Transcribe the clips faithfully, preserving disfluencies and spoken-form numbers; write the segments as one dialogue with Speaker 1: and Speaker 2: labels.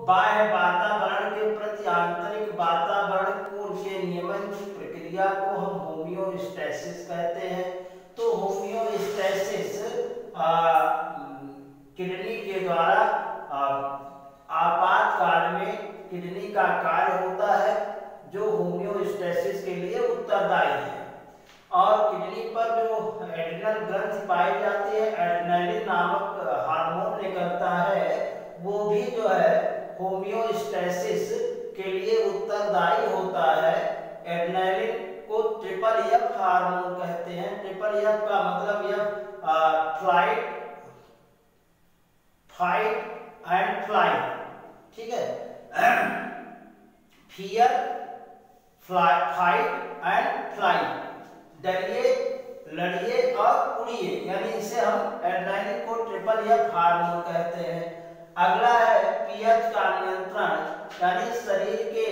Speaker 1: बाह्य वातावरण के प्रति आंतरिक वातावरण को के नियमन की प्रक्रिया को हम होमियोस्टैसिस कहते हैं। तो होमियोस्टैसिस किडनी के द्वारा आपातकाल में किडनी का कार्य होता है जो होमियोस्टैसिस के लिए उत्तरदायी है। और किडनी पर जो एड्रिनल ग्रंथि पाई जाती है, एड्रेनालिन नामक हार्मोन निकलता है, वो भी जो है होमियोस्टैसिस के लिए उत्तरदायी होता है। एड्रेनालिन को ट्रिपल एफ हार्मोन कहते हैं। ट्रिपल एफ का मतलब F flight, fight and flight, ठीक है। फियर, फाइट एंड फ्लाइट, डरिए, लड़िए और उड़िए, यानी इसे हम एड्रेनालिन को ट्रिपल एफ हार्मोन कहते हैं। अगला है पीएच का नियंत्रण, यानी शरीर के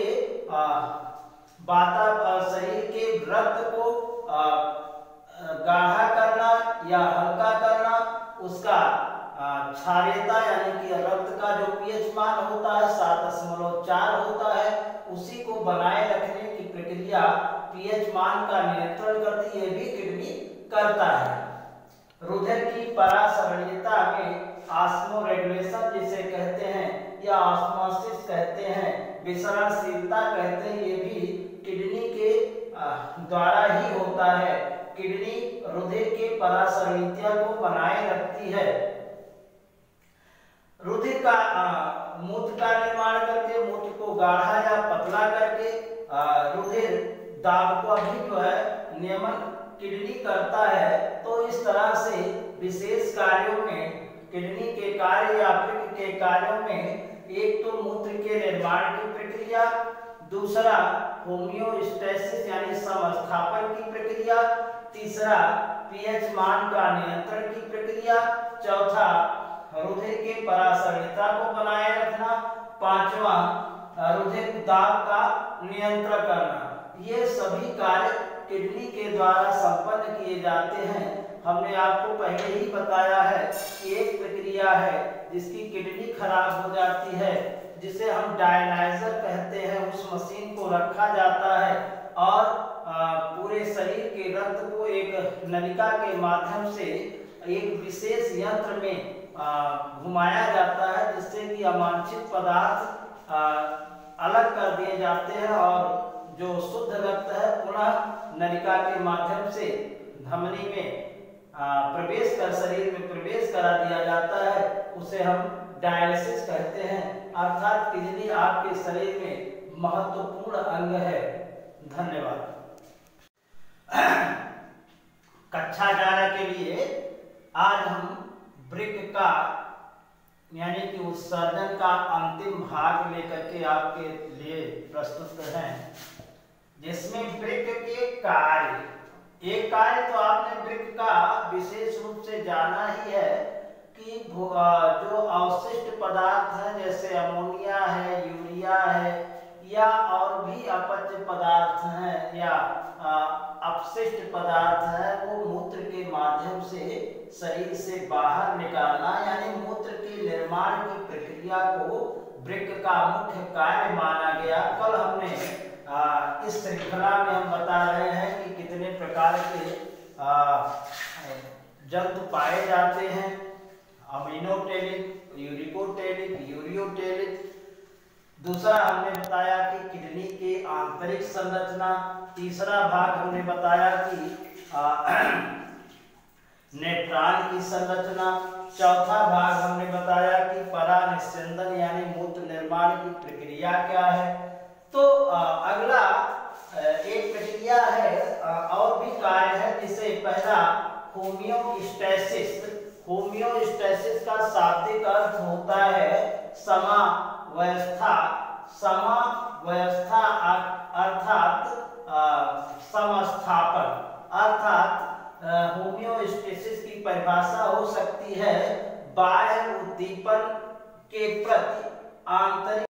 Speaker 1: वाता शरीर के रक्त को आ, गाढ़ा करना या हल्का करना, उसका क्षारीयता यानी कि रक्त का जो पीएच मान होता है सात दशमलव चार होता है, उसी को बनाए रखने की प्रक्रिया पीएच मान का नियंत्रण करती है, भी किडनी करता है। रुधिर की परासरणीयता में ऑस्मोरेगुलेशन जिसे कहते हैं या ऑस्मोसिस कहते हैं, विसरणशीलता कहते हैं, ये भी किडनी के द्वारा ही होता है। किडनी रुधिर के परासरणीयता को बनाए रखती है। रुधिर का मूत्र का निर्माण करके, मूत्र को गाढ़ा या पतला करके रुधिर दाब को भी जो है नियमन किडनी करता है। तो इस तरह से विशेष कार्यों में किडनी के कार्य या वृक्क के कार्यों में एक तो मूत्र के निर्माण की प्रक्रिया, दूसरा होमियोस्टैसिस यानी समस्थापन की प्रक्रिया, तीसरा पीएच मान का नियंत्रण की प्रक्रिया, चौथा रुधिर के परासरणीयता को बनाए रखना, पांचवा रुधिर दाब का नियंत्रण करना। ये सभी कार्य किडनी के द्वारा संपन्न किए जाते हैं। हमने आपको पहले ही बताया है कि एक प्रक्रिया है जिसकी किडनी खराब हो जाती है, जिसे हम डायलाइजर कहते हैं, उस मशीन को रखा जाता है और पूरे शरीर के रक्त को एक नलिका के माध्यम से एक विशेष यंत्र में घुमाया जाता है, जिससे कि अवांछित पदार्थ अलग कर दिए जाते हैं और जो शुद्ध रक्त है पुनः नलिका के माध्यम से धमनी में प्रवेश कर शरीर में प्रवेश करा दिया जाता है, उसे हम डायलिसिस कहते हैं। अर्थात किडनी आपके शरीर में महत्वपूर्ण अंग है। धन्यवाद। कक्षा ग्यारह के लिए आज हम वृक्क का यानी कि उत्सर्जन का अंतिम भाग लेकर के आपके लिए प्रस्तुत हैं, जिसमें वृक्क के कार्य, एक कार्य तो आपने वृक्क का विशेष रूप से जाना ही है कि जो अवशिष्ट पदार्थ हैं जैसे अमोनिया है, यूरिया है या और भी अपच पदार्थ हैं या अपशिष्ट पदार्थ है, वो मूत्र के माध्यम से शरीर से बाहर निकालना यानी मूत्र के निर्माण की प्रक्रिया को वृक्क का मुख्य कार्य माना गया। कल हमने आ, इस श्रृंखला में हम बता रहे हैं कि कितने प्रकार के जंतु पाए जाते हैं, अमीनोटेलिक, यूरिकोटेलिक, यूरियोटेलिक। दूसरा हमने बताया कि किडनी के आंतरिक संरचना। तीसरा भाग हमने बताया कि नेफ्रॉन की संरचना। चौथा भाग हमने बताया कि परानिस्यंदन यानी मूत्र निर्माण की प्रक्रिया क्या है। तो आ, अगला एक प्रक्रिया है आ, और भी कार्य है, जिसे पहला होमियोस्टैसिस। होमियोस्टैसिस का शाब्दिक अर्थ होता है समावस्था। समावस्था अर्थात समस्थापन। अर्थात होमियोस्टैसिस की परिभाषा हो सकती है बाह्य उद्दीपन के प्रति आंतरिक